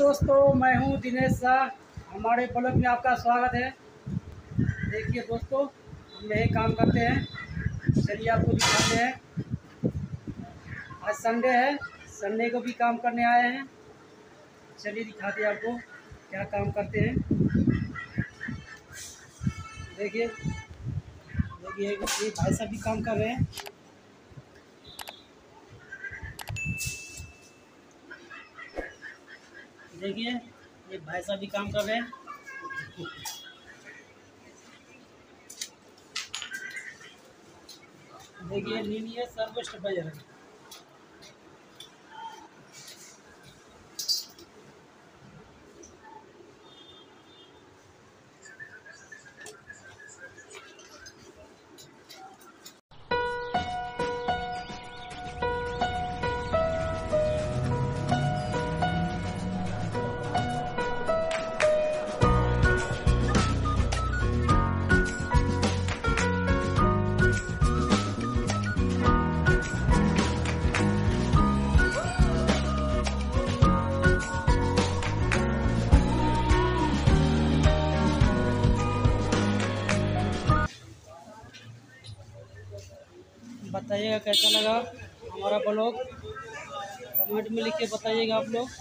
दोस्तों, मैं हूं दिनेश शाह। हमारे ब्लॉग में आपका स्वागत है। देखिए दोस्तों, हम यही काम करते हैं। चलिए आपको दिखाते हैं। आज संडे है, संडे को भी काम करने आए हैं। चलिए दिखाते हैं आपको क्या काम करते हैं। देखिए देखिए ये भाई साहब भी काम कर रहे हैं। देखिए ये भाई साहब भी काम कर रहे हैं। देखिए लीनियर सर्वो स्टेबलाइजर है। बताइएगा कैसा लगा हमारा ब्लॉग, कमेंट में लिख के बताइएगा आप लोग।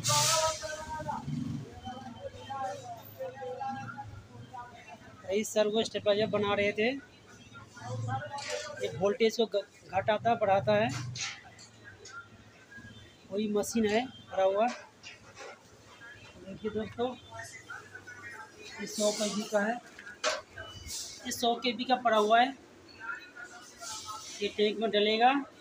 यही सर्वो स्टेबलाइजर बना रहे थे। ये वोल्टेज को घटाता बढ़ाता है, वही मशीन है भरा हुआ। देखिए दोस्तों, ये 100 kb का है, ये 100 kb का पड़ा हुआ है। ये टैंक में डलेगा।